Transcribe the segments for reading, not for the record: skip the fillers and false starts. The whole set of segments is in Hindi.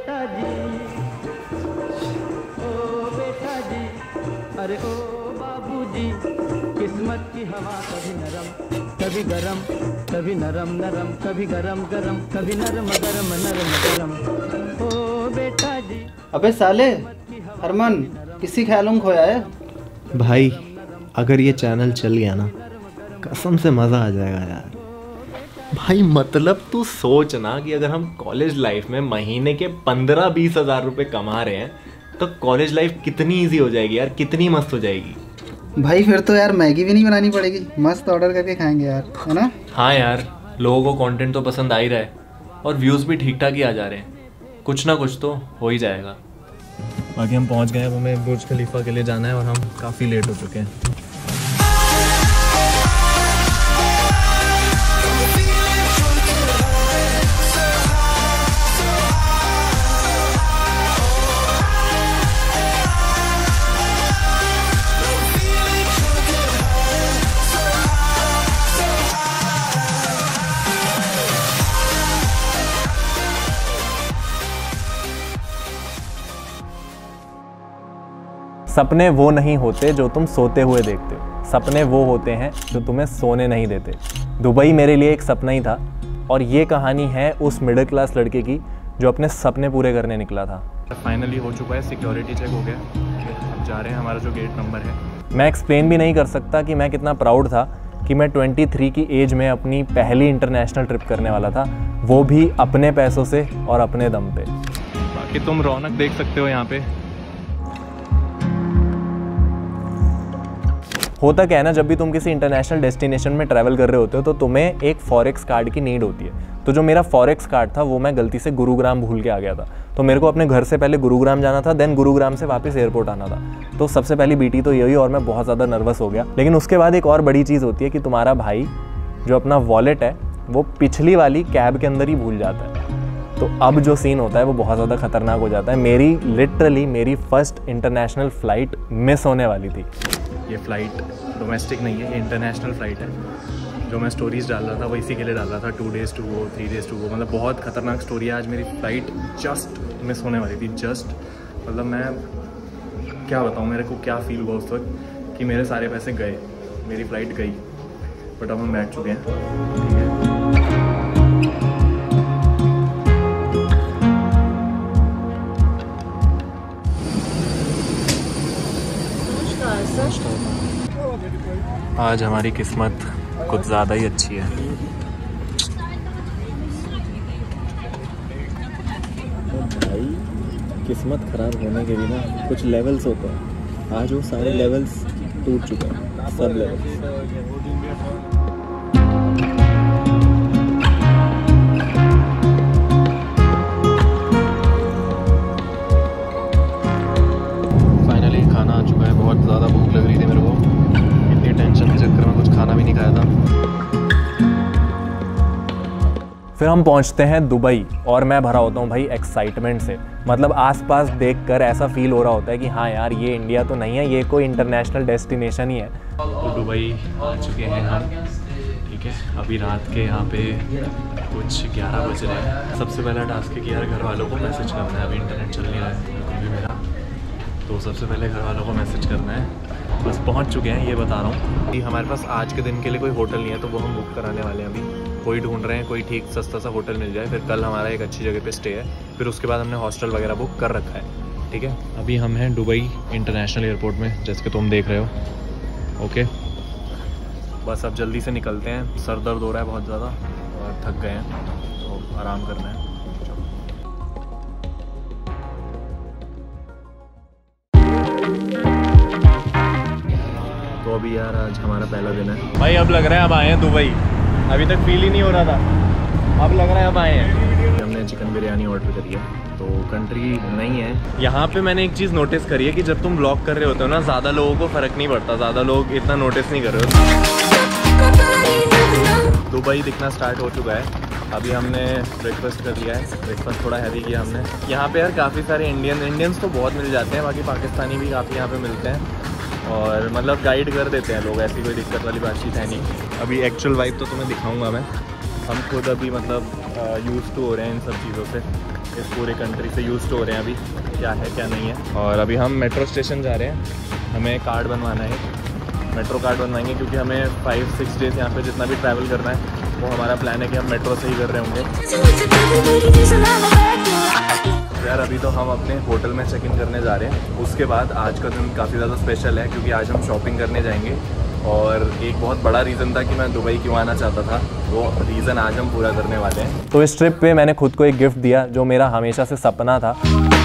बेटा जी, ओ बेटा जी, अरे ओ बाबूजी, किस्मत की हवा कभी नरम कभी गरम, कभी नरम नरम कभी गरम गरम, कभी नरम गरम नरम गरम, ओ बेटा जी। अबे साले, हरमन किसी ख्यालों में खोया है भाई। अगर ये चैनल चल गया ना, कसम से मज़ा आ जाएगा यार। भाई मतलब तू सोच ना कि अगर हम कॉलेज लाइफ में महीने के 15-20 हज़ार रुपये कमा रहे हैं तो कॉलेज लाइफ कितनी इजी हो जाएगी यार, कितनी मस्त हो जाएगी। भाई फिर तो यार मैगी भी नहीं बनानी पड़ेगी, मस्त ऑर्डर करके खाएंगे यार, है ना। हाँ यार, लोगों को कंटेंट तो पसंद आ ही रहा है और व्यूज़ भी ठीक ठाक ही आ जा रहे हैं, कुछ ना कुछ तो हो ही जाएगा। बाकी हम पहुंच गए, अब हमें बुर्ज खलीफा के लिए जाना है और हम काफ़ी लेट हो चुके हैं। सपने वो नहीं होते जो तुम सोते हुए देखते हो, सपने वो होते हैं जो तुम्हें सोने नहीं देते। दुबई मेरे लिए एक सपना ही था और ये कहानी है उस मिडिल क्लास लड़के की जो अपने सपने पूरे करने निकला था। फाइनली हो चुका है, सिक्योरिटी चेक हो गया, अब जा रहे हैं, हमारा जो गेट नंबर है। मैं एक्सप्लेन भी नहीं कर सकता कि मैं कितना प्राउड था कि मैं 23 की एज में अपनी पहली इंटरनेशनल ट्रिप करने वाला था, वो भी अपने पैसों से और अपने दम पे। बाकी तुम रौनक देख सकते हो यहाँ पे। होता क्या है ना, जब भी तुम किसी इंटरनेशनल डेस्टिनेशन में ट्रैवल कर रहे होते हो तो तुम्हें एक फॉरेक्स कार्ड की नीड होती है। तो जो मेरा फॉरेक्स कार्ड था वो मैं गलती से गुरुग्राम भूल के आ गया था, तो मेरे को अपने घर से पहले गुरुग्राम जाना था, देन गुरुग्राम से वापस एयरपोर्ट आना था। तो सबसे पहली बीटी तो यही और मैं बहुत ज़्यादा नर्वस हो गया। लेकिन उसके बाद एक और बड़ी चीज़ होती है कि तुम्हारा भाई जो अपना वॉलेट है वो पिछली वाली कैब के अंदर ही भूल जाता है। तो अब जो सीन होता है वो बहुत ज़्यादा खतरनाक हो जाता है। मेरी फर्स्ट इंटरनेशनल फ़्लाइट मिस होने वाली थी। ये फ़्लाइट डोमेस्टिक नहीं है, ये इंटरनेशनल फ़्लाइट है। जो मैं स्टोरीज़ डाल रहा था वो इसी के लिए डाल रहा था, 2 days to go, 3 days to go, मतलब बहुत ख़तरनाक स्टोरी है। आज मेरी फ़्लाइट जस्ट मिस होने वाली थी, जस्ट, मतलब मैं क्या बताऊँ मेरे को क्या फ़ील हुआ उस वक्त कि मेरे सारे पैसे गए, मेरी फ़्लाइट गई, बट अब हम बैठ चुके हैं, ठीक है। आज हमारी किस्मत कुछ ज़्यादा ही अच्छी है। भाई किस्मत खराब होने के भी ना कुछ लेवल्स होते हैं। आज वो सारे लेवल्स टूट चुके हैं, सब लेवल्स। फिर हम पहुंचते हैं दुबई और मैं भरा होता हूं भाई एक्साइटमेंट से। मतलब आसपास देखकर ऐसा फील हो रहा होता है कि हाँ यार ये इंडिया तो नहीं है, ये कोई इंटरनेशनल डेस्टिनेशन ही है। तो दुबई आ चुके हैं हम, ठीक है। अभी रात के यहाँ पे कुछ 11 बज रहे हैं। सबसे पहला टास्क है कि यार घर वालों को मैसेज करना है। अभी इंटरनेट चल नहीं रहा है बिल्कुल भी मेरा, तो सबसे पहले घर वालों को मैसेज करना है। बस पहुँच चुके हैं, ये बता रहा हूँ कि हमारे पास आज के दिन के लिए कोई होटल नहीं है, तो वो हम बुक कराने वाले हैं। अभी कोई ढूंढ रहे हैं, कोई ठीक सस्ता सा होटल मिल जाए, फिर कल हमारा एक अच्छी जगह पे स्टे है, फिर उसके बाद हमने हॉस्टल वगैरह बुक कर रखा है, ठीक है। अभी हम हैं दुबई इंटरनेशनल एयरपोर्ट में, जैसे कि तुम देख रहे हो, ओके। बस अब जल्दी से निकलते हैं, सर दर्द हो रहा है बहुत ज़्यादा और थक गए हैं, तो आराम करना है। तो अभी यार आज हमारा पहला दिन है भाई। अब लग रहा है अब आए हैं दुबई, अभी तक फील ही नहीं हो रहा था, अब लग रहा है अब आए हैं। हमने चिकन बिरयानी ऑर्डर करी है, तो कंट्री नहीं है यहाँ पे। मैंने एक चीज़ नोटिस करी है कि जब तुम ब्लॉग कर रहे होते हो ना, ज़्यादा लोगों को फ़र्क नहीं पड़ता, ज़्यादा लोग इतना नोटिस नहीं कर रहे हो। दुबई दिखना स्टार्ट हो चुका है। अभी हमने ब्रेकफास्ट कर लिया है, ब्रेकफास्ट थोड़ा हैवी किया हमने। यहाँ पे यार काफ़ी सारे इंडियंस तो बहुत मिल जाते हैं, बाकी पाकिस्तानी भी काफ़ी यहाँ पे मिलते हैं और मतलब गाइड कर देते हैं लोग, ऐसी कोई दिक्कत वाली बातचीत है नहीं। अभी एक्चुअल वाइब तो तुम्हें दिखाऊंगा मैं, हम खुद अभी मतलब यूज़ टू हो रहे हैं इन सब चीज़ों से, इस पूरे कंट्री से यूज़ टू हो रहे हैं अभी क्या है क्या नहीं है। और अभी हम मेट्रो स्टेशन जा रहे हैं, हमें कार्ड बनवाना है, मेट्रो कार्ड बनवाएंगे क्योंकि हमें 5-6 डेज़ यहाँ पे जितना भी ट्रैवल करना है वो हमारा प्लान है कि हम मेट्रो से ही कर रहे होंगे। यार अभी तो हम अपने होटल में चेक इन करने जा रहे हैं, उसके बाद आज का दिन काफ़ी ज़्यादा स्पेशल है क्योंकि आज हम शॉपिंग करने जाएंगे। और एक बहुत बड़ा रीज़न था कि मैं दुबई क्यों आना चाहता था, वो रीज़न आज हम पूरा करने वाले हैं। तो इस ट्रिप पे मैंने खुद को एक गिफ्ट दिया जो मेरा हमेशा से सपना था।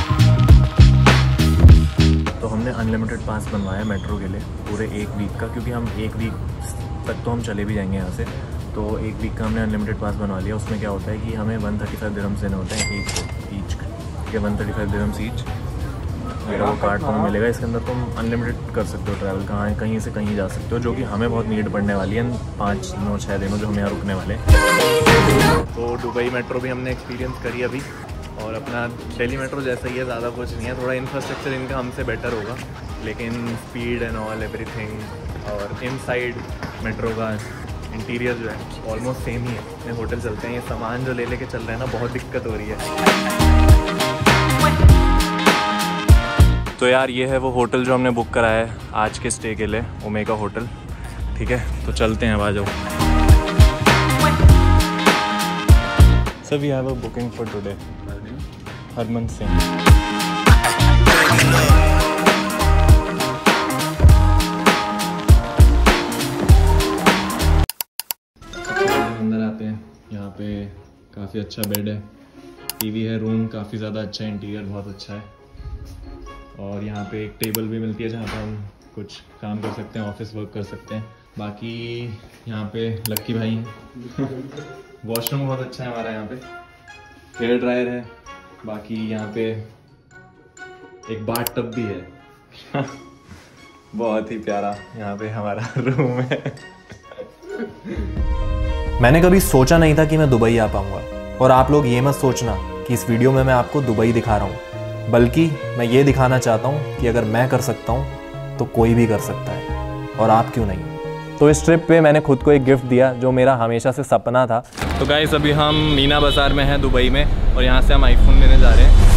तो हमने अनलिमिटेड पास बनवाया मेट्रो के लिए पूरे 1 वीक का, क्योंकि हम 1 वीक तक तो हम चले भी जाएंगे यहाँ से, तो 1 वीक का हमने अनलिमिटेड पास बनवा लिया। उसमें क्या होता है कि हमें 135 दिरहम्स देने होते हैं ईच के 135 दिरहम्स ईच। मेरा वो कार्ड तुम्हें मिलेगा, इसके अंदर तुम अनलिमिटेड कर सकते हो ट्रैवल, कहीं से कहीं जा सकते हो, जो कि हमें बहुत नीड पड़ने वाली है 5-6 दिनों जो हम यहाँ रुकने वाले हैं। तो दुबई मेट्रो भी हमने एक्सपीरियंस करी अभी, और अपना दिल्ली मेट्रो जैसा ही है, ज़्यादा कुछ नहीं है, थोड़ा इंफ्रास्ट्रक्चर इनका हमसे बेटर होगा, लेकिन स्पीड एंड ऑल एवरीथिंग और इनसाइड मेट्रो का इंटीरियर जो है ऑलमोस्ट सेम ही है। अपने होटल चलते हैं, ये सामान जो ले लेके चल रहे हैं ना बहुत दिक्कत हो रही है। तो यार ये है वो होटल जो हमने बुक कराया है आज के स्टे के लिए, ओमेगा होटल। ठीक है तो चलते हैं, अब आ जाओ। Sir we have a booking for today. Harman Singh. अंदर आते हैं, यहाँ पे काफ़ी अच्छा बेड है, टीवी है, रूम काफ़ी ज़्यादा अच्छा है, इंटीरियर बहुत अच्छा है, और यहाँ पे एक टेबल भी मिलती है जहाँ पे हम कुछ काम कर सकते हैं, ऑफिस वर्क कर सकते हैं। बाकी यहाँ पे लक्की भाई हैं। वॉशरूम बहुत अच्छा है हमारा, यहाँ पे हेयर ड्रायर है, बाकी यहाँ पे एक बाथ टब भी है। बहुत ही प्यारा यहाँ पे हमारा रूम है। मैंने कभी सोचा नहीं था कि मैं दुबई आ पाऊंगा, और आप लोग ये मत सोचना कि इस वीडियो में मैं आपको दुबई दिखा रहा हूँ, बल्कि मैं ये दिखाना चाहता हूँ कि अगर मैं कर सकता हूँ तो कोई भी कर सकता है, और आप क्यों नहीं। तो इस ट्रिप पे मैंने खुद को एक गिफ्ट दिया जो मेरा हमेशा से सपना था। तो गाइस अभी हम मीना बाज़ार में हैं दुबई में, और यहाँ से हम आईफोन लेने जा रहे हैं।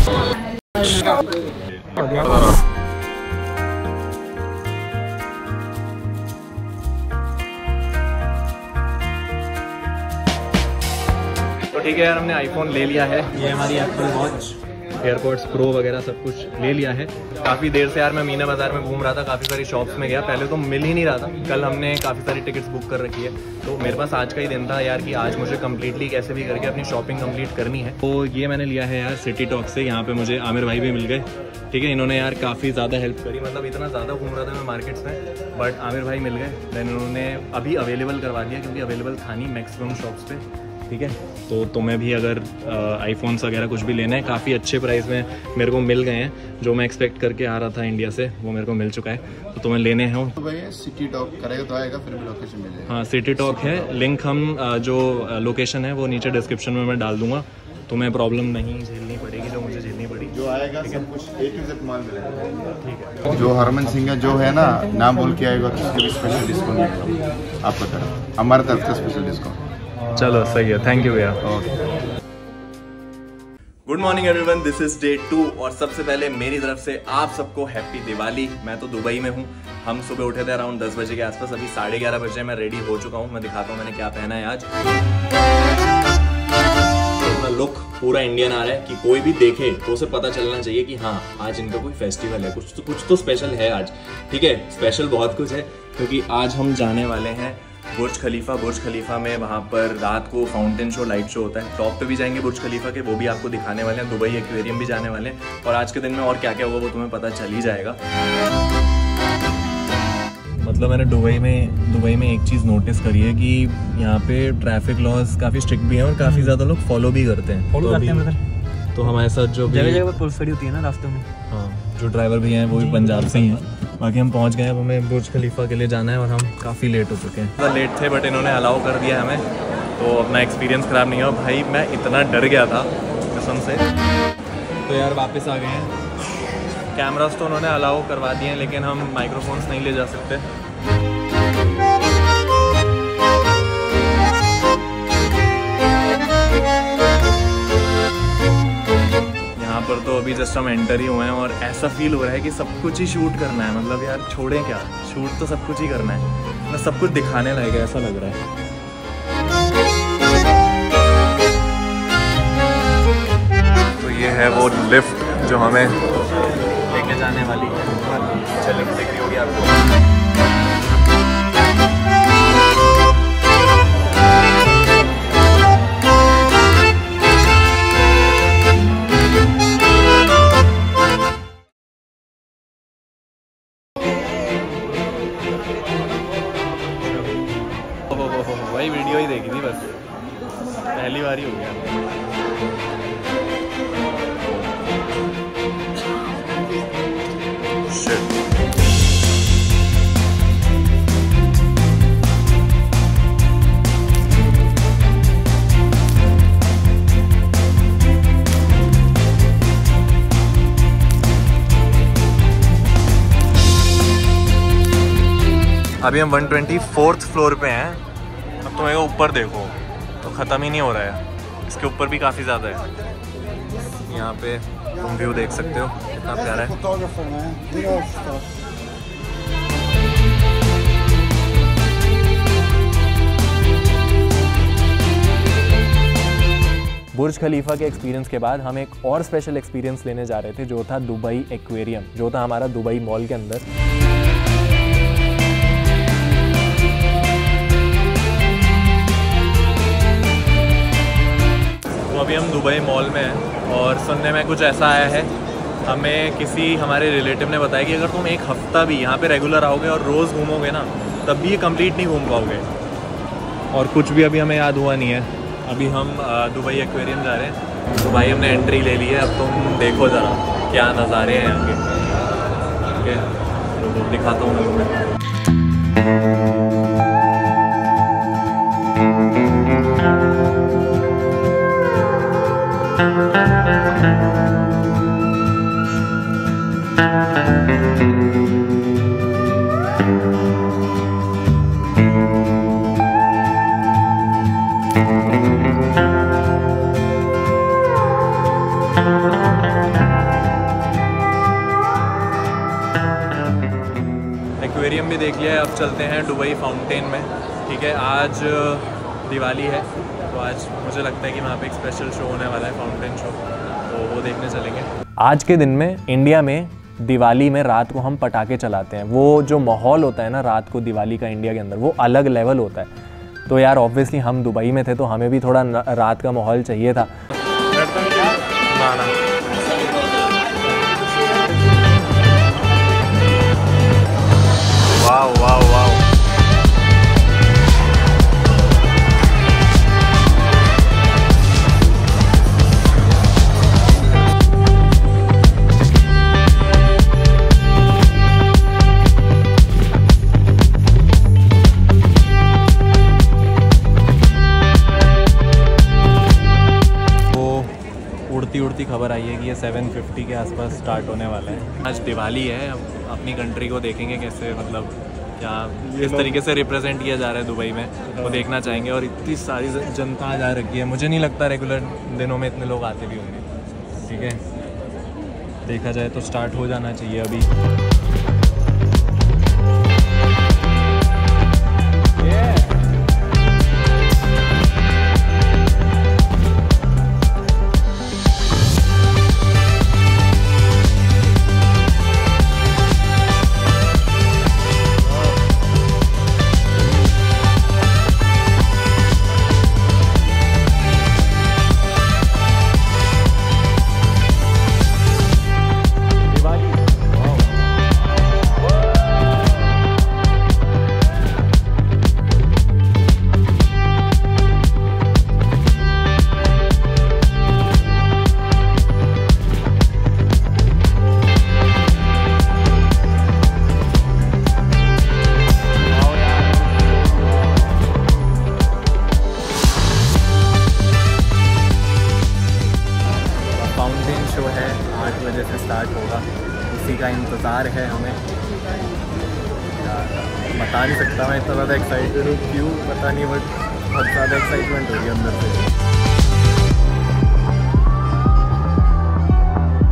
तो ठीक है यार, हमने आईफोन ले लिया है, ये हमारी एप्पल वॉच, एयरपोर्ट्स प्रो वगैरह सब कुछ ले लिया है। काफ़ी देर से यार मैं मीना बाज़ार में घूम रहा था, काफ़ी सारी शॉप्स में गया, पहले तो मिल ही नहीं रहा था। कल हमने काफ़ी सारी टिकट्स बुक कर रखी है, तो मेरे पास आज का ही दिन था यार कि आज मुझे कम्प्लीटली कैसे भी करके अपनी शॉपिंग कंप्लीट करनी है। तो ये मैंने लिया है यार सिटी टॉक से, यहाँ पे मुझे आमिर भाई भी मिल गए। ठीक है, इन्होंने यार काफ़ी ज़्यादा हेल्प करी, मतलब इतना ज़्यादा घूम रहा था मैं मार्केट्स में, बट आमिर भाई मिल गए, देन उन्होंने अभी अवेलेबल करवा दिया क्योंकि अवेलेबल था नहीं मैक्सिमम शॉप्स पे। ठीक है, तो तुम्हें भी अगर आईफोन्स वगैरह कुछ भी लेना है, काफ़ी अच्छे प्राइस में मेरे को मिल गए हैं, जो मैं एक्सपेक्ट करके आ रहा था इंडिया से वो मेरे को मिल चुका है। तो तुम्हें लेने हैं तो भैया सिटी टॉक करेगा तो आएगा, फिर भी लोकेशन मिलेगा। हाँ सिटी टॉक है, लिंक हम जो लोकेशन है वो नीचे डिस्क्रिप्शन में मैं डाल दूंगा, तुम्हें प्रॉब्लम नहीं झेलनी पड़ेगी जो मुझे झेलनी पड़ी। जो आएगा सब कुछ A to Z माल मिलेगा। ठीक है, जो हरमन सिंह है जो है ना, नाम बोल के आएगा तो उसके भी स्पेशल डिस्काउंट मिलेगा आपको तरफ, हमारे तरफ का स्पेशल डिस्काउंट। चलो सही है, थैंक यू भैया। Good morning everyone, this is day 2, और सबसे पहले मेरी तरफ से आप सबको हैप्पी दिवाली। मैं तो दुबई में हूँ, हम सुबह उठे थे अराउंड 10 बजे के आसपास, अभी 11:30 बजे मैं रेडी हो चुका हूँ। मैं दिखाता हूँ मैंने क्या पहना है आज। अपना लुक पूरा इंडियन आ रहा है कि कोई भी देखे तो उसे पता चलना चाहिए कि हाँ आज इनका कोई फेस्टिवल है, कुछ तो स्पेशल है आज। ठीक है, स्पेशल बहुत कुछ है क्योंकि आज हम जाने वाले हैं बुर्ज खलीफा में, वहाँ पर रात को फाउंटेन शो, लाइट शो होता है। टॉप पे भी जाएंगे बुर्ज खलीफा के, वो भी आपको दिखाने वाले हैं। दुबई एक्वेरियम भी जाने वाले हैं, और आज के दिन में और क्या क्या होगा वो तुम्हें पता चल ही जाएगा। मतलब मैंने दुबई में एक चीज़ नोटिस करी है कि यहाँ पे ट्रैफिक लॉज काफ़ी स्ट्रिक्ट भी हैं और काफ़ी ज़्यादा लोग फॉलो भी करते हैं। तो हमारे साथ जो जगह पुलिस खड़ी होती है ना रास्ते में, हाँ, जो ड्राइवर भी हैं वो भी पंजाब से ही हैं। बाकी हम पहुंच गए हैं, अब हमें बुर्ज खलीफा के लिए जाना है और हम काफ़ी लेट हो चुके हैं। लेट थे बट इन्होंने अलाउ कर दिया हमें, तो अपना एक्सपीरियंस ख़राब नहीं हुआ। भाई मैं इतना डर गया था कसम से। तो यार वापस आ गए हैं, कैमरास तो उन्होंने अलाउ करवा दिए हैं लेकिन हम माइक्रोफोन्स नहीं ले जा सकते। पर तो अभी जस्ट हम एंटर ही हुए हैं और ऐसा फील हो रहा है कि सब कुछ ही शूट करना है। मतलब यार छोड़ें क्या, शूट तो सब कुछ ही करना है, मैं सब कुछ दिखाने लायक है ऐसा लग रहा है। तो ये है वो लिफ्ट जो हमें लेके जाने वाली है। चलिए दिख रही होगी आपको। वही वीडियो ही देखी थी बस, पहली बार ही हो गया। अभी हम 124th फ्लोर पे हैं। अब तुम्हें ऊपर देखो तो ख़त्म ही नहीं हो रहा है, इसके ऊपर भी काफ़ी ज़्यादा है। यहाँ पे तुम व्यू देख सकते हो कितना प्यारा है। बुर्ज खलीफा के एक्सपीरियंस के बाद हम एक और स्पेशल एक्सपीरियंस लेने जा रहे थे, जो था दुबई एक्वेरियम, जो था हमारा दुबई मॉल के अंदर। तो अभी हम दुबई मॉल में हैं और सुनने में कुछ ऐसा आया है, हमें किसी हमारे रिलेटिव ने बताया कि अगर तुम एक हफ्ता भी यहाँ पे रेगुलर आओगे और रोज़ घूमोगे ना, तब भी ये कंप्लीट नहीं घूम पाओगे। और कुछ भी अभी हमें याद हुआ नहीं है। अभी हम दुबई एक्वेरियम जा रहे हैं। तो भाई हमने एंट्री ले ली है, अब तुम देखो ज़रा क्या नज़ारे हैं यहाँ के। ठीक है, तो दिखाता हूँ मैं तुम्हें। एक्वेरियम भी देख लिया है, अब चलते हैं दुबई फाउंटेन में। ठीक है, आज दिवाली है तो आज मुझे लगता है कि वहाँ पे एक स्पेशल शो होने वाला है, फाउंटेन शो, तो वो देखने चलेंगे। आज के दिन में इंडिया में दिवाली में रात को हम पटाखे चलाते हैं। वो जो माहौल होता है ना रात को दिवाली का इंडिया के अंदर, वो अलग लेवल होता है। तो यार ऑब्वियसली हम दुबई में थे तो हमें भी थोड़ा रात का माहौल चाहिए था। वाओ वाओ वाओ, उड़ती खबर आई है कि ये 750 के आसपास स्टार्ट होने वाला है। आज दिवाली है, अब अपनी कंट्री को देखेंगे कैसे, मतलब क्या किस तरीके से रिप्रेजेंट किया जा रहा है दुबई में, वो देखना चाहेंगे। और इतनी सारी जनता आज आ रखी है, मुझे नहीं लगता रेगुलर दिनों में इतने लोग आते भी होंगे। ठीक है, देखा जाए तो स्टार्ट हो जाना चाहिए अभी। उसी का इंतज़ार है हमें। बता नहीं सकता मैं, इतना ज़्यादा एक्साइटेड हूँ, क्यों पता नहीं, बट बहुत ज़्यादा एक्साइटमेंट हो रही है अंदर से।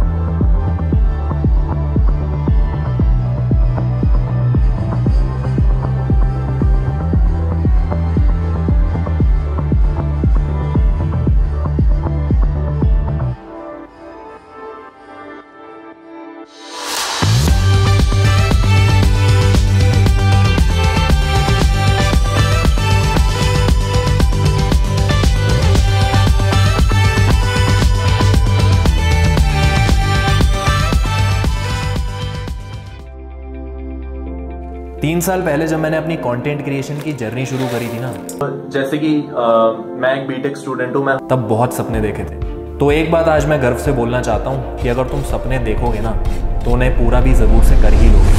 3 साल पहले जब मैंने अपनी कंटेंट क्रिएशन की जर्नी शुरू करी थी ना, जैसे कि मैं एक बीटेक स्टूडेंट हूँ, मैं तब बहुत सपने देखे थे। तो एक बात आज मैं गर्व से बोलना चाहता हूँ कि अगर तुम सपने देखोगे ना तो उन्हें पूरा भी ज़रूर से कर ही लोगे।